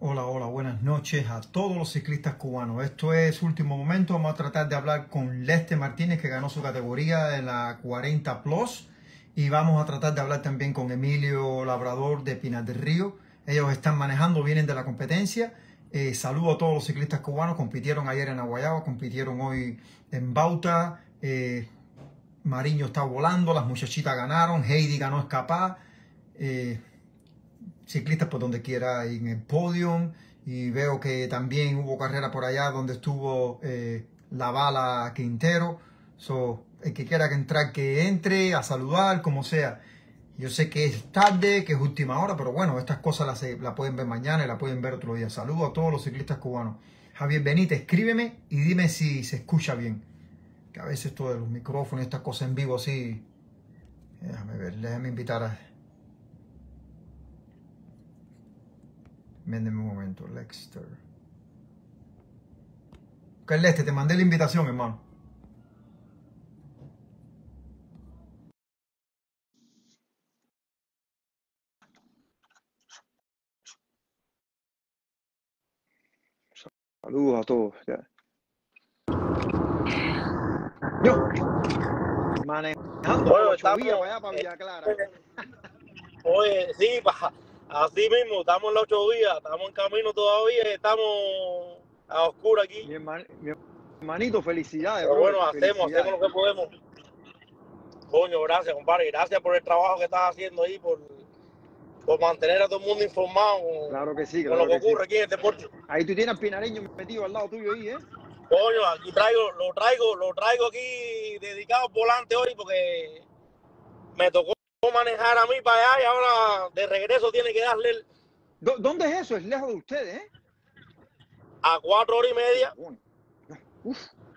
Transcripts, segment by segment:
Hola, hola, buenas noches a todos los ciclistas cubanos. Esto es Último Momento. Vamos a tratar de hablar con Leste Martínez, que ganó su categoría en la 40 Plus. Y vamos a tratar de hablar también con Emilio Labrador de Pinar del Río. Ellos están manejando, vienen de la competencia. Saludo a todos los ciclistas cubanos. Compitieron ayer en Aguayaba, compitieron hoy en Bauta. Mariño está volando, las muchachitas ganaron, Heidi ganó escapada. Ciclistas por donde quiera en el podium, y veo que también hubo carrera por allá donde estuvo la bala Quintero. El que quiera que entrar, que entre a saludar, como sea. Yo sé que es tarde, que es última hora, pero bueno, estas cosas la pueden ver mañana y la pueden ver otro día. Saludo a todos los ciclistas cubanos. Javier Benítez, escríbeme y dime si se escucha bien, que a veces todo de los micrófonos y estas cosas en vivo así. Déjame ver, déjame invitar a... Véndeme un momento, Lexter. Ok, Leste, te mandé la invitación, hermano. Saludos a todos. Ya. Yo, manejando Bueno, la estamos, Chovilla para allá, para Villa Clara. oye, sí, así mismo, estamos en la 8 días, estamos en camino todavía, estamos a oscuro aquí. Mi hermanito, felicidades, Pero brother. bueno, hacemos lo que podemos. Coño, gracias, compadre, gracias por el trabajo que estás haciendo ahí, por mantener a todo el mundo informado Claro que sí, con lo que ocurre aquí en el deporte. Ahí tú tienes al pinareño metido al lado tuyo ahí, ¿eh? Coño, aquí lo traigo aquí dedicado al volante hoy porque me tocó manejar a mí para allá y ahora de regreso tiene que darle ¿Dónde es eso? Es lejos de ustedes, ¿eh? a 4 horas y media. Uf.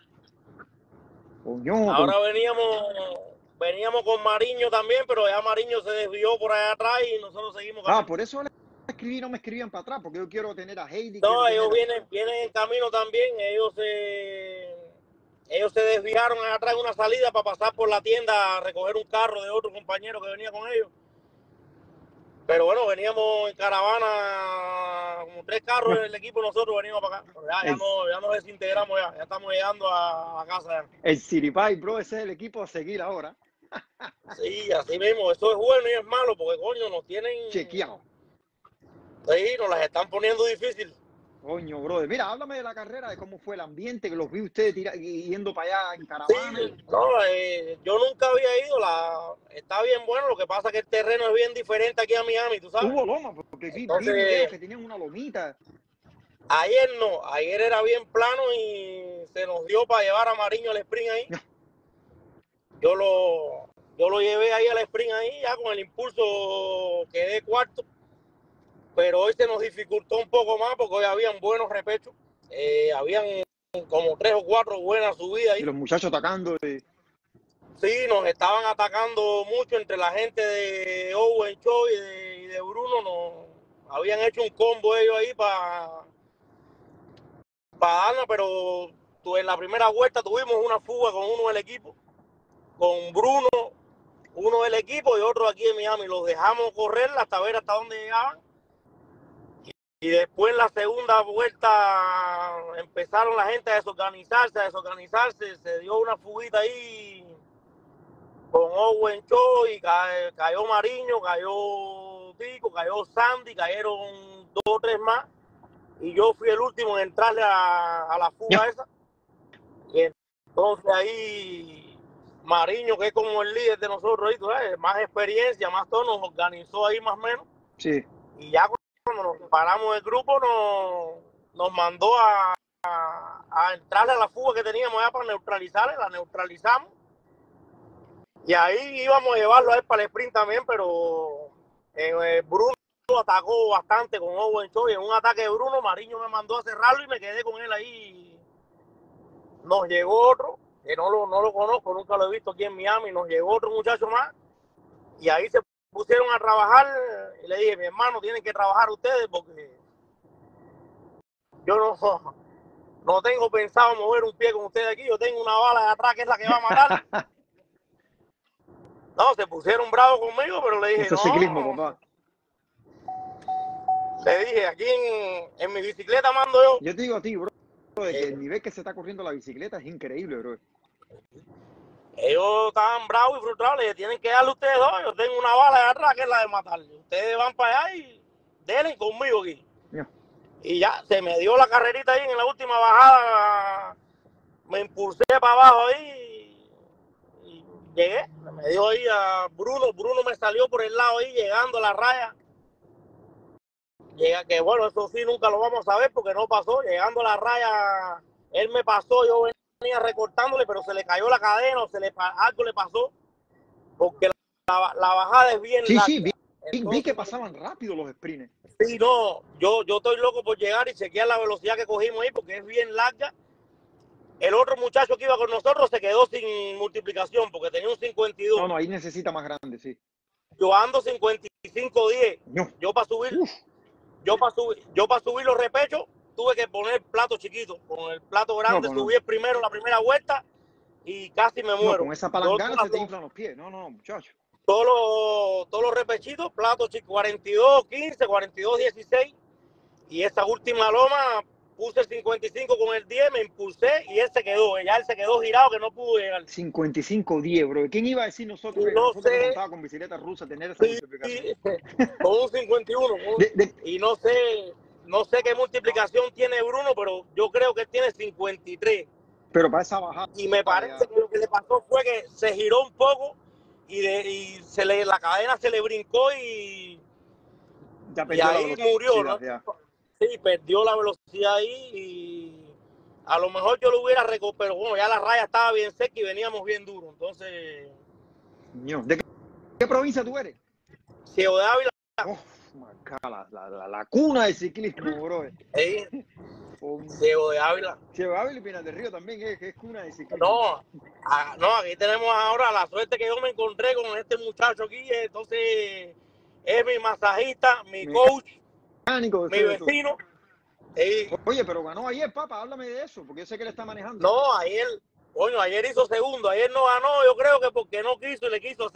Coño, Ahora veníamos con Mariño también, pero ya Mariño se desvió por allá atrás y nosotros seguimos camino. por eso no me escribían para atrás, porque yo quiero tener a Heidi. No, ellos vienen en camino también. Ellos se desviaron allá atrás en una salida para pasar por la tienda a recoger un carro de otro compañero que venía con ellos. Pero bueno, veníamos en caravana, como 3 carros del equipo, nosotros venimos para acá. Ya nos desintegramos ya estamos llegando a casa ya. El Siripay, bro, ese es el equipo a seguir ahora. Sí, así mismo, eso es bueno y es malo, porque coño, nos tienen chequeado. Sí, nos las están poniendo difícil. Coño, brother. Mira, háblame de la carrera, de cómo fue el ambiente, que los vi ustedes yendo para allá en caravana. Sí, no, yo nunca había ido. Está bien bueno, lo que pasa es que el terreno es bien diferente aquí a Miami, ¿tú sabes? Hubo loma, porque vi videos que tenían una lomita. Ayer no, ayer era bien plano y se nos dio para llevar a Mariño al sprint ahí. Yo lo llevé ahí al sprint ahí, ya con el impulso quedé cuarto. Pero hoy se nos dificultó un poco más porque hoy habían buenos repechos. Habían como 3 o 4 buenas subidas ahí. Y los muchachos atacando. Sí, nos estaban atacando mucho entre la gente de Owen Cho y de Bruno. Nos habían hecho un combo ellos ahí para darnos, pero en la primera vuelta tuvimos una fuga con uno del equipo, con Bruno, uno del equipo y otro aquí en Miami. Los dejamos correr hasta ver hasta dónde llegaban. Y después en la segunda vuelta empezaron la gente a desorganizarse. Se dio una fuguita ahí con Owen Cho y cayó Mariño, cayó Tico, cayó Sandy, cayeron 2 o 3 más. Y yo fui el último en entrarle a la fuga esa. Y entonces ahí Mariño, que es como el líder de nosotros ahí, ¿tú sabes? Más experiencia, más todo, nos organizó ahí más o menos. Sí. Y ya cuando nos separamos del grupo, nos mandó a entrarle a la fuga que teníamos ya para neutralizarla. La neutralizamos. Y ahí íbamos a llevarlo a él para el sprint también, pero Bruno atacó bastante con Owen Cho. Y en un ataque de Bruno, Mariño me mandó a cerrarlo y me quedé con él ahí. Nos llegó otro, que no lo conozco, nunca lo he visto aquí en Miami. Nos llegó otro muchacho más. Y ahí se pusieron a trabajar. Y le dije, mi hermano, tienen que trabajar ustedes porque yo no tengo pensado mover un pie con ustedes aquí. Yo tengo una bala de atrás que es la que va a matar. No, se pusieron bravos conmigo, pero le dije, Eso es ciclismo, papá. Le dije, aquí en mi bicicleta mando yo. Yo te digo a ti, bro, de que el nivel que se está corriendo la bicicleta es increíble, bro. Ellos estaban bravos y frustrados, le tienen que darle a ustedes dos. Yo tengo una bala de atrás que es la de matar. Ustedes van para allá y denle conmigo aquí. Yeah. Y ya, se me dio la carrerita ahí en la última bajada. Me impulsé para abajo ahí y llegué. Me dio ahí a Bruno. Bruno me salió por el lado ahí, llegando a la raya. Llega que bueno, eso sí nunca lo vamos a ver porque no pasó. Llegando a la raya, él me pasó, yo venía recortándole, pero se le cayó la cadena o algo le pasó porque la bajada es bien larga. Sí, vi que pasaban rápido los sprints. Sí, no, yo estoy loco por llegar y chequear la velocidad que cogimos ahí porque es bien larga. El otro muchacho que iba con nosotros se quedó sin multiplicación porque tenía un 52. No, ahí necesita más grande, sí. Yo ando 55-10. No. Yo para subir los repechos tuve que poner plato chiquito. Con el plato grande subí el primero la primera vuelta y casi me muero. Con esa palangana se te inflan los pies. No, muchacho. Todos los repechitos, plato chico, 42-15, 42-16. Y esa última loma puse el 55 con el 10, me impulsé y él se quedó. Ya él se quedó girado que no pudo llegar. 55-10, bro. ¿Quién iba a decir nosotros que no nosotros sé, montaba con bicicleta rusa tener esa multiplicación? Con un 51. Y no sé qué multiplicación tiene Bruno, pero yo creo que tiene 53. Pero para esa bajada. Y me parece que lo que le pasó fue que se giró un poco y la cadena se le brincó y ahí murió, ¿no? Ya. Sí, perdió la velocidad ahí y a lo mejor yo lo hubiera recuperado, pero bueno, ya la raya estaba bien seca y veníamos bien duro, entonces... ¿De qué provincia tú eres? Ciego de Ávila. La cuna del ciclismo, bro. Ciego de Ávila. Ciego de Ávila y Pinar del Río también es cuna del ciclismo. No, aquí tenemos ahora la suerte que yo me encontré con este muchacho aquí, entonces es mi masajista, mi coach, mi vecino. Oye, pero ganó ayer, papá, háblame de eso, porque yo sé que él está manejando. No, ayer hizo segundo, ayer no ganó, yo creo que porque no quiso y le quiso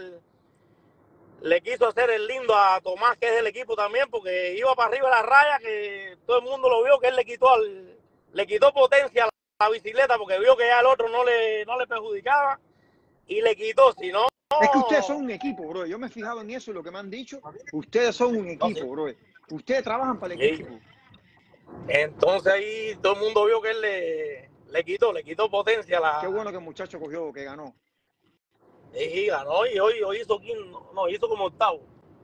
hacer el lindo a Tomás, que es del equipo también, porque iba para arriba de la raya, que todo el mundo lo vio, que él le quitó potencia a la bicicleta, porque vio que ya el otro no le perjudicaba, y le quitó, si no... Es que ustedes son un equipo, bro. Yo me he fijado en eso y lo que me han dicho. Ustedes son un equipo, bro. Ustedes trabajan para el equipo. Entonces ahí todo el mundo vio que él le quitó potencia. Qué bueno que el muchacho cogió, que ganó. Sí, ganó y hoy hizo quinto, hizo como octavo.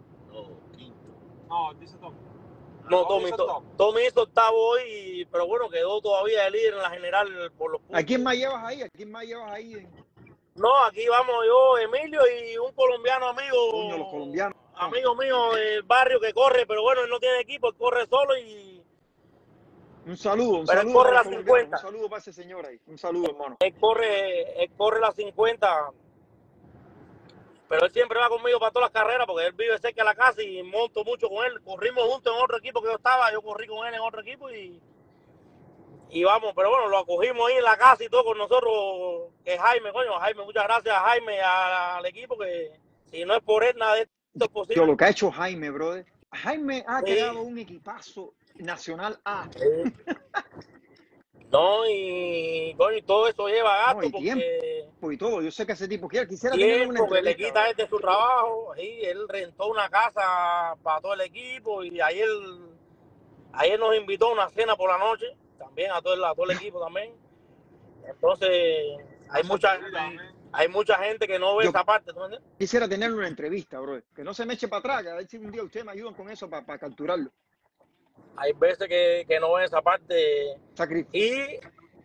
No, dice Tommy. Tommy hizo octavo hoy, pero bueno, quedó todavía el líder en la general por los puntos. ¿A quién más llevas ahí? No, aquí vamos yo, Emilio y un colombiano amigo. Coño, los colombianos. Amigo mío del barrio que corre, pero bueno, él no tiene equipo, él corre solo y... Un saludo corre la 50. Un saludo para ese señor ahí. Un saludo, hermano. Él corre la 50. Pero él siempre va conmigo para todas las carreras porque él vive cerca de la casa y monto mucho con él. Corrimos juntos en otro equipo que yo corrí con él en otro equipo y vamos, pero bueno, lo acogimos ahí en la casa y todo con nosotros, que Jaime, muchas gracias a Jaime y al equipo, que si no es por él, nada de esto es posible. Yo, lo que ha hecho Jaime, brother. Jaime ha creado un equipazo nacional A. No, y todo eso lleva gasto. No, y porque tiempo y todo. Yo sé que ese tipo quisiera tener una entrevista. Que le quita de su trabajo. Ahí él rentó una casa para todo el equipo y ayer nos invitó a una cena por la noche, también a todo el equipo también. Entonces, hay mucha gente que no ve esa parte. ¿No? Quisiera tenerle una entrevista, bro. Que no se me eche para atrás, que a ver si un día ustedes me ayudan con eso para capturarlo. Hay veces que no ven esa parte. Sacrificio.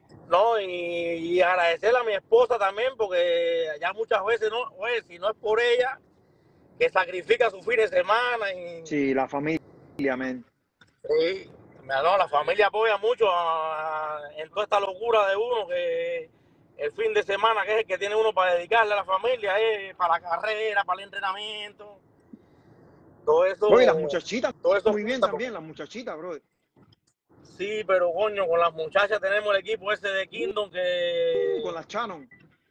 Y agradecerle a mi esposa también, porque ya muchas veces, si no es por ella, que sacrifica su fin de semana. Sí, la familia, men. Sí, la familia apoya mucho en toda esta locura de uno, que el fin de semana, que es el que tiene uno para dedicarle a la familia, para la carrera, para el entrenamiento. Todo eso. Oye, las muchachitas, todo eso muy bien también, las muchachitas, bro. Sí, pero coño, con las muchachas tenemos el equipo ese de Kingdom que... Con las Shannon.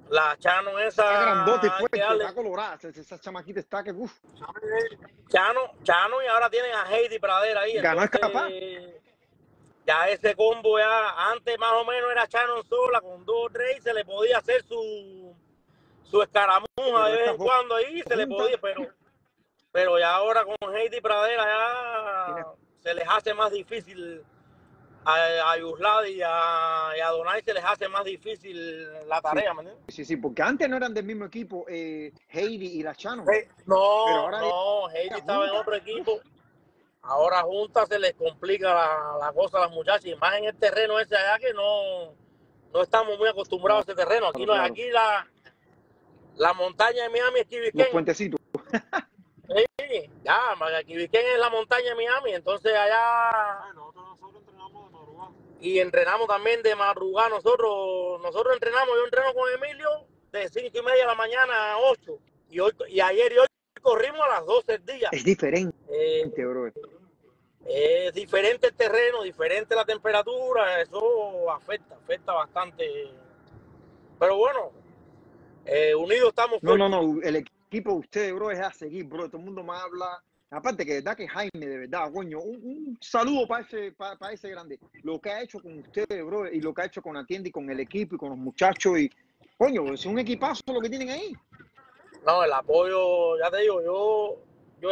La Chano Está grandota y esa, hay que fuerte, darle. está colorada. Esa chamaquita está que, uff, Chano y ahora tienen a Heidi Pradera ahí. ganó es capaz. Entonces, ya ese combo ya, antes más o menos era Chano sola, con 2 o 3, se le podía hacer su escaramuza Pero de vez estas en dos cuando ahí, se le juntas, podía, pero ya ahora con Heidi Pradera tiene- ya se les hace más difícil a Yusladi y a Donay, se les hace más difícil la sí, tarea, ¿me entiendes? sí, porque antes no eran del mismo equipo, Heidi y la Shannon, pero No, ahora no, Heidi ya estaba en juntas, otro uf, equipo. Ahora juntas se les complica la cosa a las muchachas, y más en el terreno ese allá que no estamos muy acostumbrados a ese terreno. Aquí no es, claro. aquí la montaña de Miami es Key Los Biscayne. puentecitos. Sí, ya, Key Biscayne es la montaña de Miami, entonces allá. Nosotros entrenamos de madrugada. Y entrenamos también de madrugada. Nosotros entrenamos, yo entreno con Emilio de 5:30 de la mañana a 8. Y ayer y hoy corrimos a las 12 del día. Es diferente, Eh, bro. Es diferente el terreno, diferente la temperatura, eso afecta bastante. Pero bueno, unidos estamos No, fuertes. el equipo de ustedes, bro, es a seguir, bro. Todo el mundo me habla. Aparte que de verdad que Jaime, de verdad, coño, un saludo para ese grande. Lo que ha hecho con ustedes, bro, y lo que ha hecho con la tienda y con el equipo y con los muchachos. Y, coño, es un equipazo lo que tienen ahí. No, el apoyo, ya te digo, yo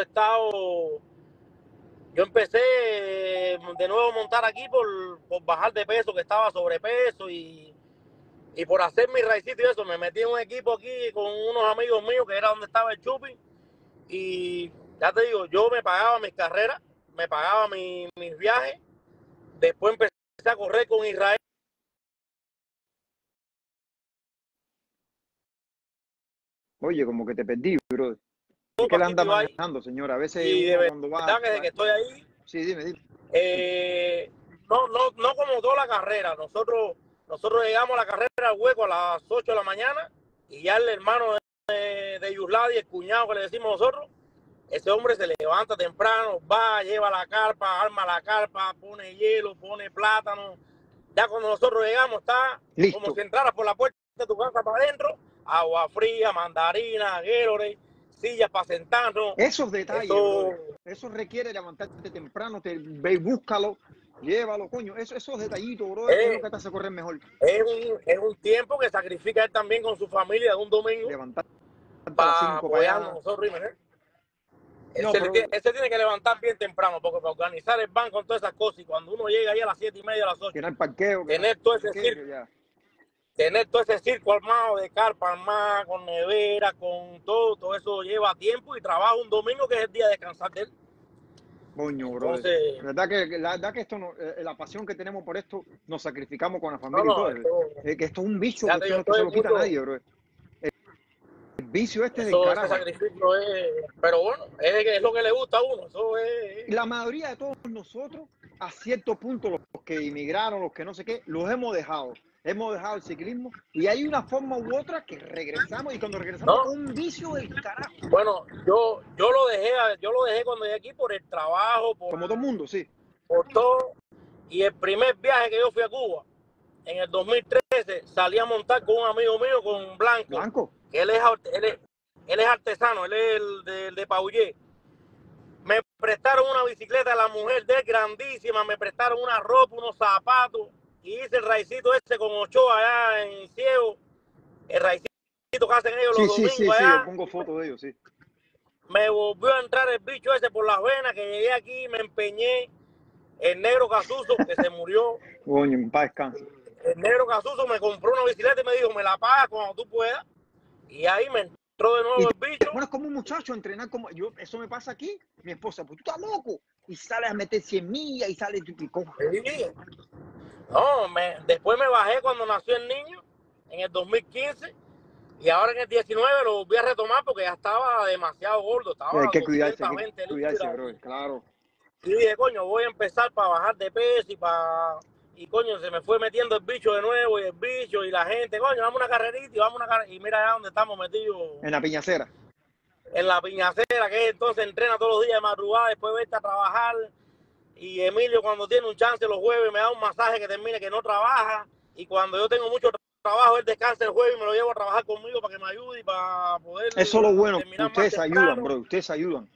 empecé de nuevo a montar aquí por bajar de peso, que estaba sobrepeso y por hacer mi raicito y eso. Me metí en un equipo aquí con unos amigos míos que era donde estaba el Chupi. Y ya te digo, yo me pagaba mis carreras, me pagaba mis viajes. Después empecé a correr con Israel. Oye, como que te perdí, bro. Es que él anda manejando, señora. A veces Y de uno cuando va... verdad que desde que estoy ahí, Sí, dime. no como toda la carrera. Nosotros llegamos a la carrera al hueco a las 8 de la mañana y ya el hermano de Yusladi, el cuñado que le decimos nosotros, ese hombre se levanta temprano, va, lleva la carpa, arma la carpa, pone hielo, pone plátano. Ya cuando nosotros llegamos está Listo. como si entraras por la puerta de tu casa para adentro, agua fría, mandarina, Gatorade, sillas para sentarnos. Esos detalles, eso requiere levantarte temprano, ve y búscalo, llévalo, coño. Esos detallitos, bro, es lo que te hace correr mejor. Es un tiempo que sacrifica él también con su familia de un domingo. Levantarte para apoyarnos a nosotros. Él se tiene que levantar bien temprano, porque para organizar el banco con todas esas cosas, y cuando uno llega ahí a las 7:30, a las 8, tener parqueo, tener todo ese circo armado de carpa armada, con nevera, con todo eso lleva tiempo y trabajo un domingo que es el día de descansar de él. Coño, bro. Entonces, la verdad que esto no, la pasión que tenemos por esto, nos sacrificamos con la familia y todo. Que esto es un bicho que esto no se lo quita a nadie, bro. El vicio este eso, del carajo. Ese sacrificio pero bueno, es lo que le gusta a uno. Eso es. La mayoría de todos nosotros, a cierto punto, los que emigraron, los que no sé qué, los hemos dejado. Hemos dejado el ciclismo y hay una forma u otra que regresamos, y cuando regresamos con un vicio del carajo. Bueno, yo lo dejé cuando llegué aquí por el trabajo, como todo el mundo, sí. Por todo. Y el primer viaje que yo fui a Cuba, en el 2013, salí a montar con un amigo mío, con Blanco. Que él es artesano, él es el de Paullé. Me prestaron una bicicleta de la mujer de él, grandísima, me prestaron una ropa, unos zapatos, y hice el raicito ese con Ochoa allá en Ciego, el raicito que hacen ellos los domingos allá. Yo pongo fotos de ellos, sí. Me volvió a entrar el bicho ese por las venas, que llegué aquí, me empeñé. El negro Casuso, que se murió. Coño, en paz descanse. El negro Casuso me compró una bicicleta y me dijo, me la pagas cuando tú puedas. Y ahí me entró de nuevo el bicho. Bueno, es como un muchacho entrenar como yo. Eso me pasa aquí. Mi esposa, pues tú estás loco. Y sales a meter 100 millas y sales tu pico. Sí. No, después me bajé cuando nació el niño, en el 2015. Y ahora en el 19 lo volví a retomar porque ya estaba demasiado gordo. Estaba hay que cuidarse, bro, claro. Y dije, coño, voy a empezar para bajar de peso y coño, se me fue metiendo el bicho de nuevo y el bicho y la gente, coño, vamos a una carrerita y mira ya donde estamos metidos. En la Piñacera. En la Piñacera, que entonces entrena todos los días de madrugada, después vete a trabajar. Y Emilio, cuando tiene un chance los jueves, me da un masaje que termine que no trabaja. Y cuando yo tengo mucho trabajo, él descansa el jueves y me lo llevo a trabajar conmigo para que me ayude y para poder Eso es lo bueno, terminar más ustedes ayudan, temprano. bro, ustedes ayudan.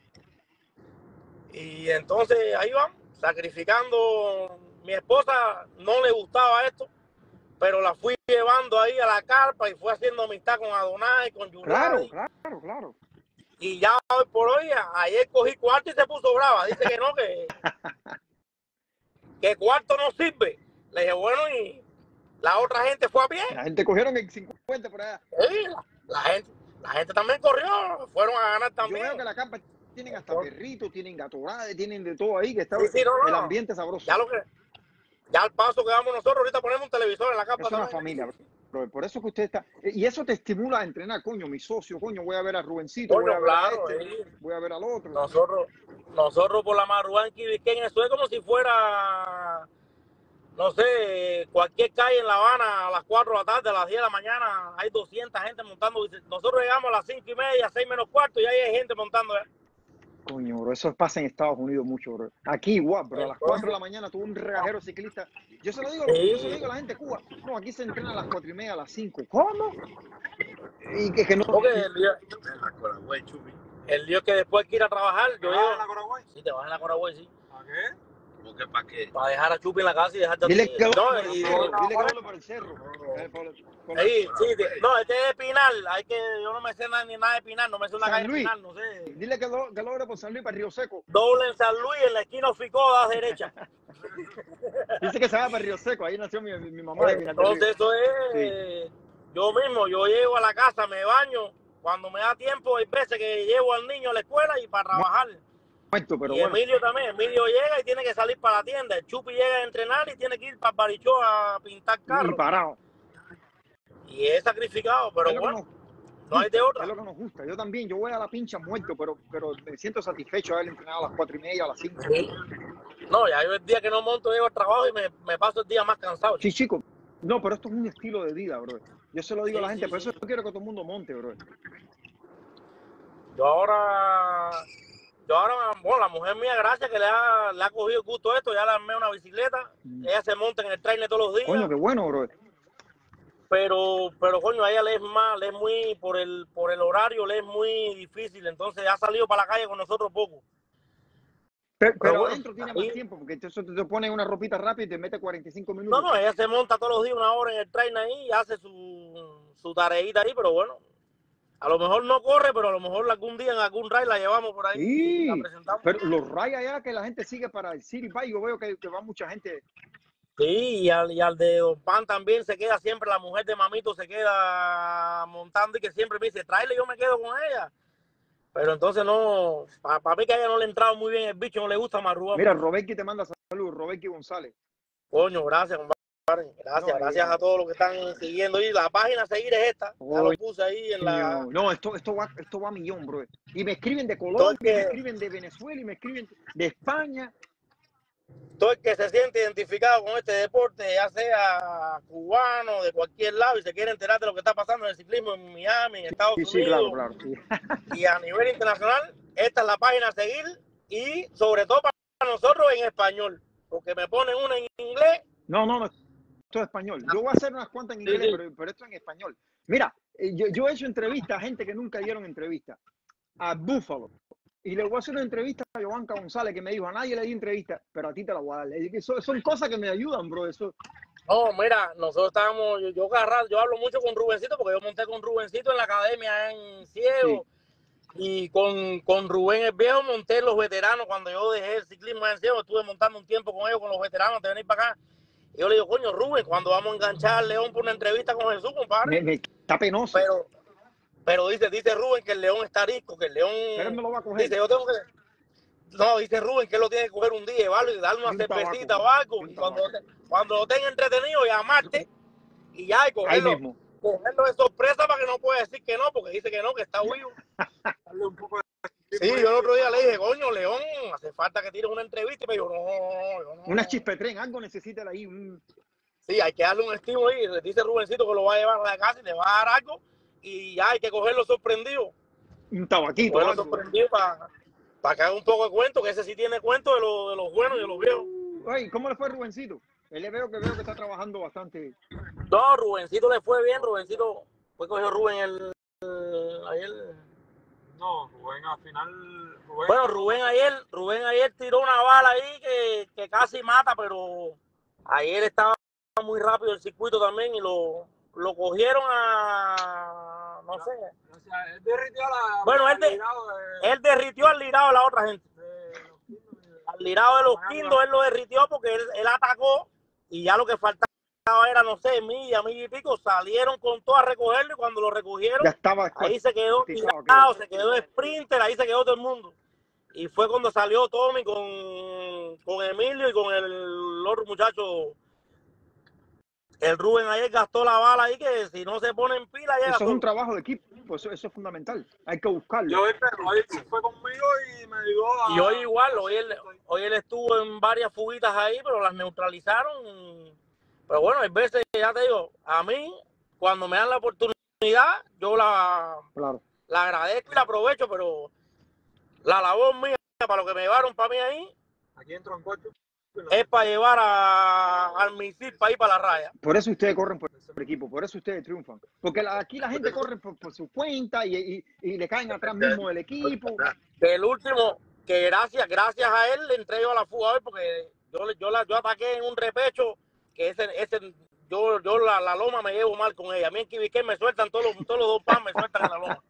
Y entonces ahí vamos, sacrificando. Mi esposa no le gustaba esto, pero la fui llevando ahí a la carpa y fue haciendo amistad con Adonai, con Claro, Yulai. claro. Y ya hoy por hoy, ayer cogí cuarto y se puso brava. Dice que no, que cuarto no sirve. Le dije, bueno, y la otra gente fue a pie. La gente cogieron el 50 por allá. Sí, la gente también corrió, fueron a ganar Yo también. veo que la carpa tienen hasta perritos, tienen gatorades, tienen de todo ahí, que está Sí, no, el no. ambiente sabroso. Ya al paso que vamos nosotros, ahorita ponemos un televisor en la carpa. Es una también. familia, bro. Por eso que usted está. Y eso te estimula a entrenar, coño, mi socio, coño, voy a ver a Rubencito, Coño, voy a ver claro, a este, voy a ver al otro. Nosotros por la madrugada en Quibisquén, eso es como si fuera, no sé, cualquier calle en La Habana a las 4 de la tarde, a las 10 de la mañana, hay 200 gente montando. Nosotros llegamos a las 5:30, 6 menos cuarto, y ahí hay gente montando. Coño, bro, eso pasa en Estados Unidos mucho, bro. Aquí igual, bro, a las 4 de la mañana tuvo un regajero ciclista. Yo se lo digo a la gente de Cuba. No, aquí se entrena a las 4:30, a las 5. ¿Cómo? Y que no. Porque el lío es que después que ir a trabajar, yo llego. ¿En la Coragüey? Sí, te vas en la Coragüey, sí. ¿Para qué? ¿Por qué? ¿Para qué? Para dejar a Chupi en la casa y dejarte a ti. Dile que No, hablo por el cerro. sí, no, este es Pinar. Yo no me sé ni nada de Pinar, no me sé una San calle de Luis. Pinar, no sé. Dile que logre por San Luis para Río Seco. Doble en San Luis, en la esquina Ficó, a la derecha. Dice que se va para Río Seco, ahí nació mi mamá. Entonces eso es, yo mismo, yo llego a la casa, me baño, cuando me da tiempo hay veces que llevo al niño a la escuela y para trabajar. Muerto, pero Y bueno. Emilio también, Emilio llega y tiene que salir para la tienda, el Chupi llega a entrenar y tiene que ir para Barichó a pintar carros. Y parado. Y es sacrificado, pero bueno, no hay de otra. Es lo que nos gusta. Yo también, yo voy a la pincha muerto, pero me siento satisfecho de haber entrenado a las 4:30, a las 5. Sí. No, ya yo el día que no monto llego al trabajo y me paso el día más cansado. Sí, chico. No, pero esto es un estilo de vida, bro. Yo se lo digo a la gente, por eso yo quiero que todo el mundo monte, bro. Yo ahora, bueno, la mujer mía, gracias que le ha cogido gusto a esto, ya le armé una bicicleta, ella se monta en el trailer todos los días. Coño, qué bueno, bro. Pero coño, a ella le es mal, le es muy, por el horario le es muy difícil, entonces ha salido para la calle con nosotros poco. Pero bueno, adentro tiene más tiempo, porque eso te pone una ropita rápida y te mete 45 minutos. No, ella se monta todos los días 1 hora en el trailer ahí y hace su tareita ahí, pero bueno, a lo mejor no corre, pero a lo mejor algún día en algún ride la llevamos por ahí y la presentamos. Pero los rides allá que la gente sigue para el City Bike, yo veo que va mucha gente. Sí, y al de Don Pan también se queda siempre, la mujer de Mamito se queda montando y que siempre me dice, tráele, yo me quedo con ella. Pero entonces no, para mí que a ella no le ha entrado muy bien el bicho, no le gusta Marrúa. Mira, Roberti te manda saludos, Roberti González. Coño, gracias, compadre. Gracias a todos los que están siguiendo. Y la página a seguir es esta. Ya lo puse ahí en la... No, esto va a millón, bro. Y me escriben de Colombia, me escriben de Venezuela y me escriben de España. Todo el que se siente identificado con este deporte, ya sea cubano, de cualquier lado, y se quiere enterar de lo que está pasando en el ciclismo en Miami, en Estados Unidos, claro. Y a nivel internacional, esta es la página a seguir, y sobre todo para nosotros en español, porque me ponen una en inglés. No, esto es español. Yo voy a hacer unas cuantas en inglés, pero esto es en español. Mira, yo he hecho entrevistas a gente que nunca dieron entrevista. A Buffalo. Y le voy a hacer una entrevista a Giovanca González, que me dijo, a nadie le di entrevista, pero a ti te la voy a dar. Son cosas que me ayudan, bro. Eso. No, mira, nosotros estábamos, yo hablo mucho con Rubencito, porque yo monté con Rubencito en la academia en Ciego. Sí. Y con Rubén el Viejo monté en los veteranos. Cuando yo dejé el ciclismo en Ciego, estuve montando un tiempo con ellos, con los veteranos, de venir para acá. Y yo le digo, coño, Rubén, cuando vamos a enganchar al León por una entrevista con Jesús, compadre. Está penoso. Pero dice Rubén que el León está rico, que el León... Pero él me lo va a coger. Dice, yo tengo que... No, dice Rubén que él lo tiene que coger un día y darle una cervecita o algo. Y cuando lo tenga entretenido, llamarte y ya, y cogerlo de sorpresa para que no pueda decir que no, porque dice que no, que está vivo. Darle un poco de... Sí, yo el otro día le dije, coño, León, hace falta que tires una entrevista. Y me dijo, no. Una chispetren, algo necesita ahí. Sí, hay que darle un estímulo ahí. Dice Rubencito que lo va a llevar a la casa y le va a dar algo. Y ya hay que cogerlo sorprendido. Un tabaquito. Cogerlo sorprendido para que haga un poco de cuento, que ese sí tiene cuento de los buenos y de los viejos. Oye, ¿cómo le fue a Rubencito? veo que está trabajando bastante. No, Rubencito le fue bien, Rubencito fue cogió Rubén ayer. No, Rubén al final. Bueno, Rubén ayer tiró una bala ahí que casi mata, pero ayer estaba muy rápido el circuito también y lo cogieron a no sé. O sea, él derritió la. Bueno, él derritió al lirado de la otra gente. Al lirado de los Quindos él lo derritió porque él atacó y ya lo que faltaba era, no sé, milla y pico, salieron con todo a recogerlo y cuando lo recogieron, Ya estaba ahí se quedó tirado, tirado, se quedó sprinter, ahí se quedó todo el mundo. Y fue cuando salió Tommy con Emilio y con el otro muchacho, el Rubén ayer gastó la bala ahí que si no se pone en pila llega Eso es un solo. trabajo de equipo, eso es fundamental. Hay que buscarlo. Yo hoy fue conmigo y me ayudó a. Y hoy igual, hoy él estuvo en varias fuguitas ahí, pero las neutralizaron. Pero bueno, hay veces, ya te digo, a mí, cuando me dan la oportunidad, yo la agradezco y la aprovecho, pero la labor mía, para lo que me llevaron para mí ahí, Aquí entro en coche. es para llevar al misil para ir para la raya. Por eso ustedes corren por equipo, por eso ustedes triunfan. Porque aquí la gente corre por su cuenta y le caen atrás mismo del equipo. El último, que gracias a él le entré yo a la fuga hoy, porque yo ataqué en un repecho, que yo la loma me llevo mal con ella. A mí en Quibiquén me sueltan todos los 2 pan, me sueltan en la loma.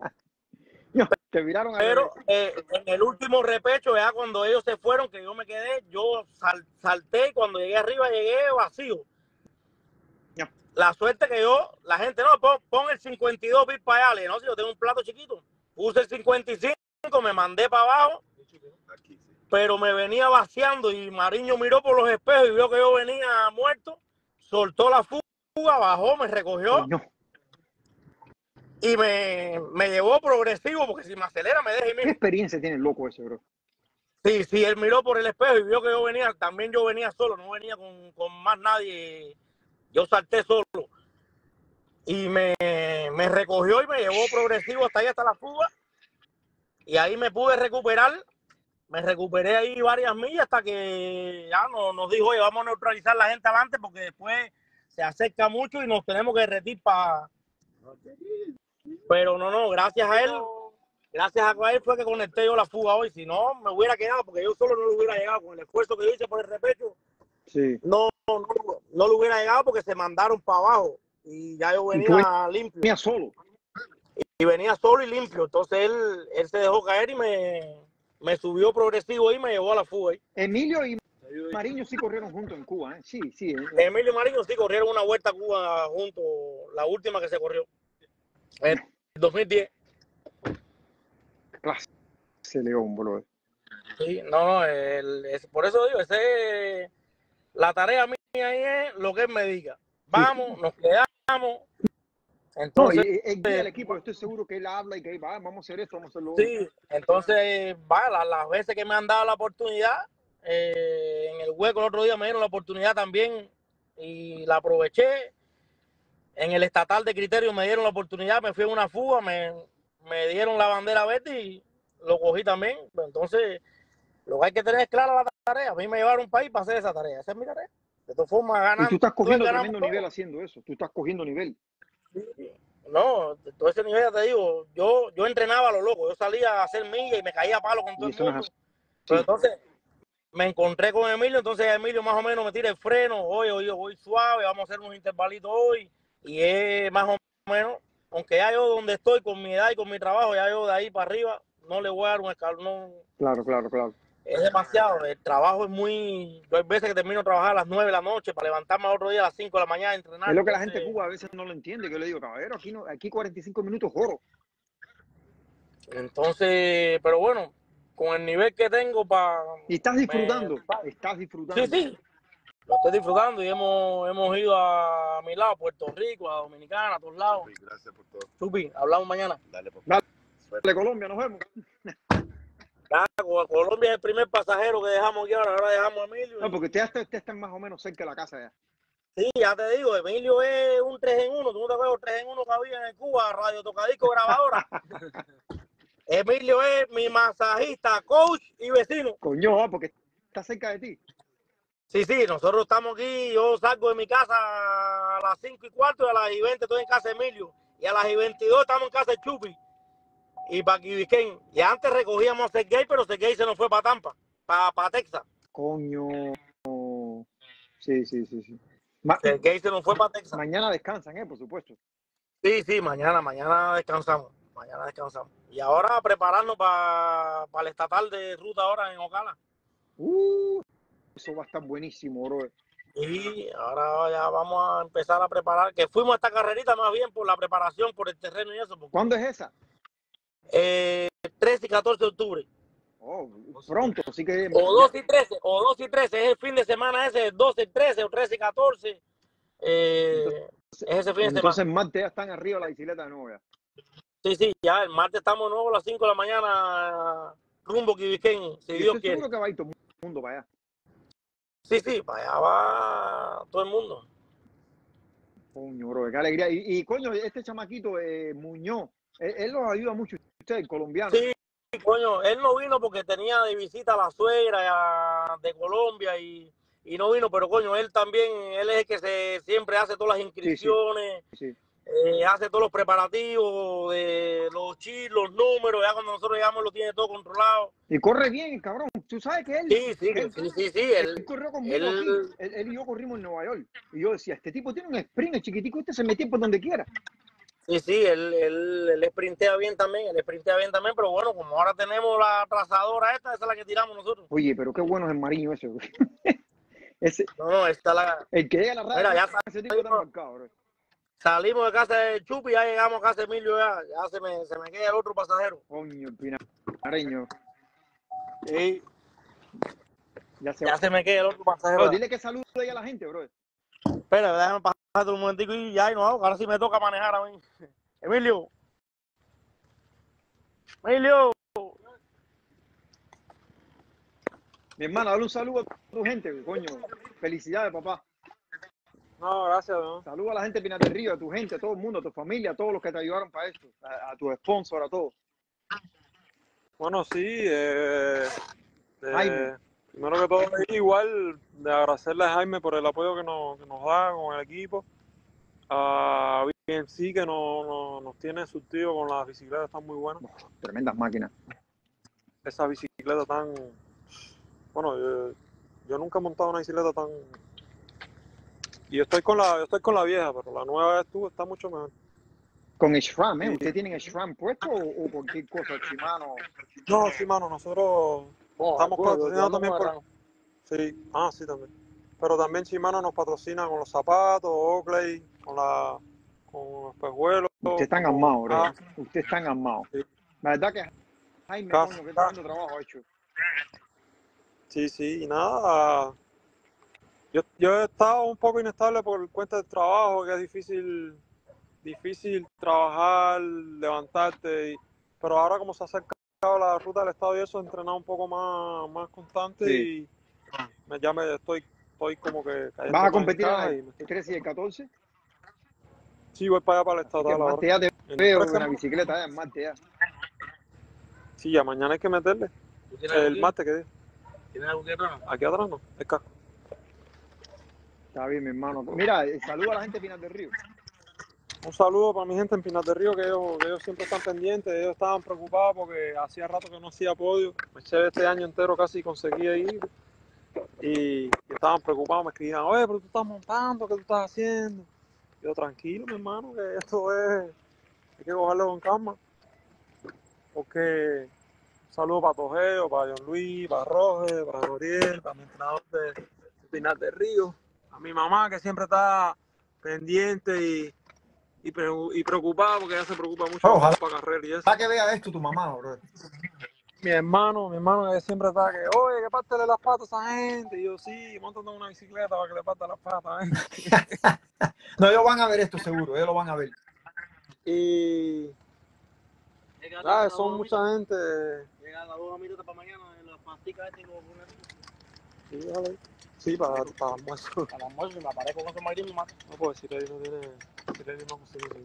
Te viraron a Pero en el último repecho, ya cuando ellos se fueron, que yo me quedé, yo salté y cuando llegué arriba llegué vacío. Ya. La suerte que la gente, no, pon el 52 bits para allá, no, si yo tengo un plato chiquito. Puse el 55, me mandé para abajo, pero me venía vaciando y Mariño miró por los espejos y vio que yo venía muerto, soltó la fuga, bajó, me recogió. No. Y me llevó progresivo, porque si me acelera me deja ir mismo. ¿Qué experiencia tiene el loco ese, bro? Sí, él miró por el espejo y vio que también yo venía solo, no venía con más nadie. Yo salté solo. Y me recogió y me llevó progresivo hasta ahí, hasta la fuga. Y ahí me pude recuperar. Me recuperé ahí varias millas hasta que ya nos dijo, oye, vamos a neutralizar la gente adelante porque después se acerca mucho y nos tenemos que derretir para... Pero no, gracias a él fue que conecté yo la fuga hoy. Si no, me hubiera quedado porque yo solo no lo hubiera llegado. Con el esfuerzo que yo hice por el repecho, sí. no lo hubiera llegado porque se mandaron para abajo. Y ya yo venía limpio. Venía solo. Y venía solo y limpio. Entonces él se dejó caer y me subió progresivo y me llevó a la fuga ahí. Emilio y Mariño sí corrieron juntos en Cuba, ¿eh? Sí. Emilio y Mariño sí corrieron una vuelta a Cuba juntos, la última que se corrió. En 2010. Clase león, bro. Sí, no, por eso digo, la tarea mía ahí es lo que él me diga. Vamos, nos quedamos. Entonces, no, y el equipo, estoy seguro que él habla y que vamos a hacer esto, vamos a hacerlo. Sí, entonces, las veces que me han dado la oportunidad, en el hueco el otro día me dieron la oportunidad también y la aproveché. En el estatal de Criterio me dieron la oportunidad, me fui en una fuga, me dieron la bandera verde y lo cogí también. Entonces, lo que hay que tener es clara la tarea. A mí me llevaron un país para hacer esa tarea. Esa es mi tarea. De todas formas, ganando. Y tú estás cogiendo tremendo nivel haciendo eso. Tú estás cogiendo nivel. No, todo ese nivel, ya te digo, yo entrenaba a lo loco. Yo salía a hacer millas y me caía a palo con todo el mundo. Pero entonces me encontré con Emilio, entonces Emilio más o menos me tira el freno. Oye, voy suave, vamos a hacer unos intervalitos hoy. Y es más o menos, aunque ya yo donde estoy con mi edad y con mi trabajo, ya yo de ahí para arriba no le voy a dar un escalón. Claro. Es demasiado, el trabajo es muy... Yo hay veces que termino de trabajar a las 9 de la noche para levantarme al otro día a las 5 de la mañana a entrenar. Es lo que la gente de Cuba a veces no lo entiende, que yo le digo, caballero, aquí 45 minutos oro. Entonces, pero bueno, con el nivel que tengo para... ¿Y estás disfrutando? ¿Estás disfrutando? Sí. Lo estoy disfrutando y hemos ido a mi lado, a Puerto Rico, a Dominicana, a todos lados. Sí, gracias por todo. Chupi, hablamos mañana. Dale, Colombia, nos vemos. Ya, Colombia es el primer pasajero que dejamos aquí ahora dejamos a Emilio. No, porque ustedes están más o menos cerca de la casa ya. Sí, ya te digo, Emilio es un 3 en 1. Tú no te acuerdas 3 en 1 que había en Cuba, radio tocadisco, grabadora. Emilio es mi masajista, coach y vecino. Coño, porque está cerca de ti. Sí, sí, nosotros estamos aquí, yo salgo de mi casa a las 5:15 y a las 20 estoy en casa de Emilio. Y a las 22 estamos en casa de Chupi y para Quibiquén. Y antes recogíamos a Sergey, pero Sergey se nos fue para Tampa, para Texas. Coño. Sí, sí, sí, sí. Ma- Sergey se nos fue para Texas. mañana descansan, por supuesto. Sí, sí, mañana descansamos. Mañana descansamos. Y ahora a prepararnos para el estatal de ruta ahora en Ocala. Eso va a estar buenísimo, bro. Y ahora ya vamos a empezar a preparar, que fuimos a esta carrerita más bien por la preparación, por el terreno y eso. Porque, ¿Cuándo es esa? 13 y 14 de octubre. Oh, pronto, así que... O 2 y 13, es el fin de semana ese, 12 y 13 o 13 y 14. Es ese fin de Entonces semana. martes ya están arriba de la bicicleta de nuevo ya. Sí, sí, ya el martes estamos nuevos a las 5 de la mañana rumbo Quibiquén, si Y Dios estoy quiere. seguro que va a ir todo el mundo para allá. Sí, sí, para allá va todo el mundo. Coño, bro, qué alegría. Y coño, este chamaquito, Muñoz, él los ayuda mucho, usted, el colombiano. Sí, coño, él no vino porque tenía de visita a la suegra de Colombia y no vino, pero coño, él también, él es el que siempre hace todas las inscripciones, Sí. hace todos los preparativos de los chips, los números, ya cuando nosotros llegamos lo tiene todo controlado. Y corre bien, cabrón. Tú sabes que él... Sí, él corrió conmigo aquí. Él y yo corrimos en Nueva York. Y yo decía, este tipo tiene un sprint, el chiquitico este se metía por donde quiera. Sí, él sprintea bien también, pero bueno, como ahora tenemos la trazadora esa es la que tiramos nosotros. Oye, pero qué bueno es el Mariño ese. Ese, No, esta la... el que llega a la radio, Mira, ya ese tipo está embarcado, bro. salimos de casa de Chupi, ya llegamos a casa de Emilio, ya se me queda el otro pasajero. Coño, el pinareño. Sí. Ya Se me queda el otro pasajero. No, dile que salude ahí a la gente, bro. Espera, déjame pasar un momentico y ya, y no hago, ahora sí me toca manejar a mí. Emilio. Mi hermano, dale un saludo a tu gente, coño. Felicidades, papá. No, gracias, ¿no? Saluda a la gente de Pinar del Río, a tu gente, a todo el mundo, a tu familia, a todos los que te ayudaron para esto, a tu sponsor, a todos. Bueno, sí, Jaime. primero que todo, igual de agradecerle a Jaime por el apoyo que nos da con el equipo, a BMC que nos tiene surtido con las bicicletas, están muy buenas. Tremendas máquinas. Esa bicicleta tan... Bueno, yo nunca he montado una bicicleta tan... Y yo estoy con la vieja, pero la nueva está mucho mejor. Con el SRAM, ¿eh? Sí. ¿Usted tiene el SRAM puesto o cualquier cosa, Shimano? No, sí, mano, nosotros estamos patrocinados también por... Sí, sí, también. Pero también Shimano nos patrocina con los zapatos, Oakley, con los espejuelos. Usted está armado, bro. Usted está armado. Sí. La verdad que Jaime, coño, qué tremendo trabajo ha hecho. Sí, y nada. Yo he estado un poco inestable por cuenta del trabajo, que es difícil trabajar, levantarte. Pero ahora como se ha acercado la ruta del estado y eso, he entrenado un poco más constante Sí. y ya estoy como que cayendo. ¿Vas a competir en el 13 y el 14? Sí, voy para allá para el estatal. El martes ya te veo en la bicicleta, el martes ya. Sí, ya mañana hay que meterle. El martes, ¿qué día? ¿Tienes algo que atrás? Aquí atrás no, el casco. Está bien, mi hermano. Mira, saluda a la gente de Pinar del Río. Un saludo para mi gente en Pinar del Río, que ellos siempre están pendientes. Ellos estaban preocupados porque hacía rato que no hacía podio. Me eché este año entero casi conseguí ir. Y estaban preocupados, me escribían, oye, pero tú estás montando, ¿qué tú estás haciendo? Yo, tranquilo, mi hermano, que esto hay que cogerlo con calma. Porque un saludo para Tojeo, para John Luis, para Roger, para Gabriel, para mi entrenador de Pinar del Río, a mi mamá que siempre está pendiente y preocupada porque ella se preocupa mucho Ojalá para carrera y eso. para que vea esto tu mamá, bro. Mi hermano que siempre está que, oye, que pártele las patas a esa gente. Y yo, sí, montate en una bicicleta para que le parte las patas, No, ellos van a ver esto seguro, ellos lo van a ver. Y son mucha gente. Llega a las 2 minutos para mañana, las pasticas y luego Sí, vale. Sí, para almuerzo. Para el almuerzo y me aparezco con su marido y me mata. No, pues si Lady no tiene. Si Lady no consigue.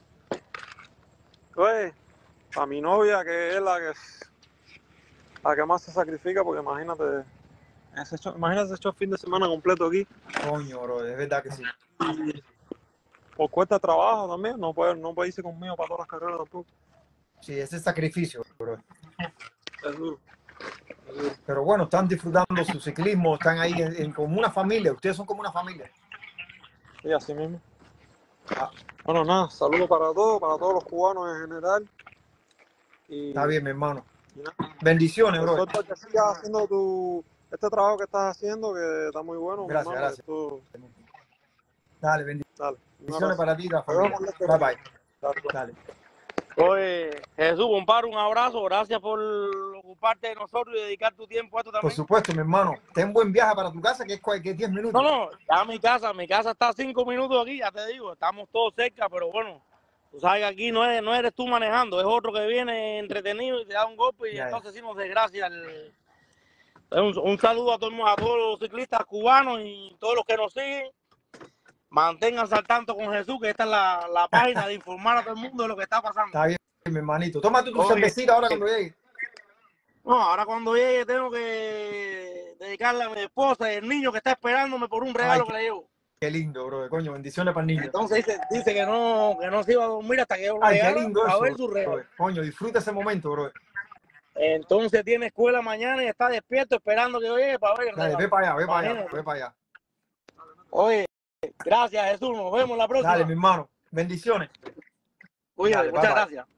Oye, para mi novia, que es la que más se sacrifica, porque imagínate, Imagínate ese hecho el fin de semana completo aquí. Coño, bro, es verdad que sí. Y por cuesta de trabajo también, no puede irse conmigo para todas las carreras tampoco. Sí, ese sacrificio, bro. Es duro. Pero bueno, están disfrutando su ciclismo, están ahí como una familia. Ustedes son como una familia. Sí, así mismo. Ah, Bueno, nada, saludos para todos los cubanos en general. Y, está bien, mi hermano. y nada, Bendiciones, te bro. suelto que sigas haciendo este trabajo que estás haciendo, que está muy bueno, mi Gracias, hermano. gracias. Dale, Dale, un bendiciones abrazo. para ti y la Nos vemos familia. en Bye, bye. Dale. Dale. Oye, Jesús, compadre, un abrazo. Gracias por ocuparte de nosotros y dedicar tu tiempo a esto Por también. supuesto, mi hermano. Ten buen viaje para tu casa, que es 10 minutos. No, ya mi casa está a 5 minutos aquí, ya te digo, estamos todos cerca, pero bueno, tú sabes que aquí no eres tú manejando, es otro que viene entretenido y te da un golpe y Ya, entonces sí nos desgracia. Un saludo a todos los ciclistas cubanos y todos los que nos siguen. Manténganse al tanto con Jesús, que esta es la página de informar a todo el mundo de lo que está pasando. Está bien, mi hermanito. Tómate tu Oye, cervecita ahora cuando llegue. no, ahora cuando llegue tengo que dedicarle a mi esposa y el niño que está esperándome por un regalo que le llevo. Qué lindo, bro. Coño, bendiciones para el niño. Entonces dice que no se iba a dormir hasta que yo Ay, qué llegara lindo a eso, ver su regalo. bro. Coño, disfruta ese momento, bro. Entonces tiene escuela mañana y está despierto esperando que yo llegue para ver el Dale, regalo. ve para allá, ve para allá, Imagínate. ve para allá. Oye, gracias Jesús, nos vemos la próxima. Dale, mi hermano. Bendiciones. Cuídate, Dale, muchas bye, bye. gracias.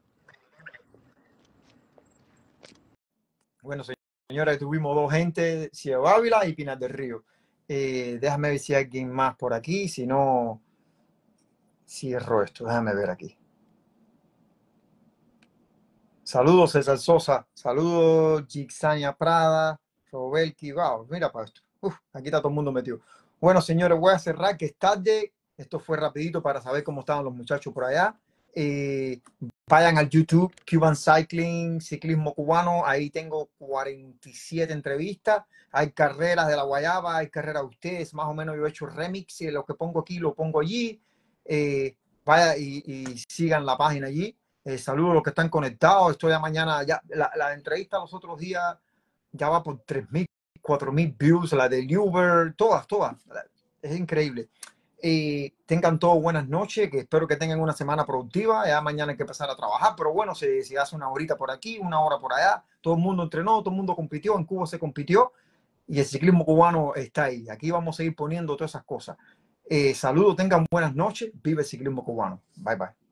Bueno, señores, tuvimos dos gente, Ciego Ávila y Pinar del Río. Déjame ver si hay alguien más por aquí, si no, cierro esto, déjame ver aquí. Saludos César Sosa, saludos Gixania Prada, Robelki, wow, mira para esto. Aquí está todo el mundo metido. Bueno, señores, voy a cerrar que es tarde. Esto fue rapidito para saber cómo estaban los muchachos por allá. Vayan al YouTube, Cuban Cycling, Ciclismo Cubano. Ahí tengo 47 entrevistas. Hay carreras de la Guayaba, hay carreras de ustedes. Más o menos yo he hecho remix y lo que pongo aquí lo pongo allí. Vaya y sigan la página allí. Saludos a los que están conectados. Estoy a mañana. Ya, la entrevista los otros días ya va por 3.000, 4.000 views. La de Uber, todas. Es increíble. Tengan todos buenas noches, que espero que tengan una semana productiva. Ya mañana hay que empezar a trabajar, pero bueno, se hace una horita por aquí, una hora por allá. Todo el mundo entrenó, todo el mundo compitió. En Cuba se compitió y el ciclismo cubano está ahí. Aquí vamos a seguir poniendo todas esas cosas. Saludos, tengan buenas noches. Vive el ciclismo cubano. Bye, bye.